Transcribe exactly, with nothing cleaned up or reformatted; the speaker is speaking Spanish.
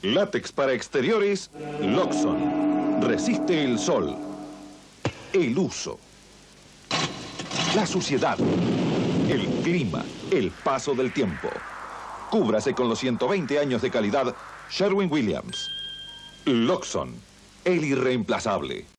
Látex para exteriores, Loxon. Resiste el sol, el uso, la suciedad, el clima, el paso del tiempo. Cúbrase con los ciento veinte años de calidad Sherwin-Williams. Loxon, el irreemplazable.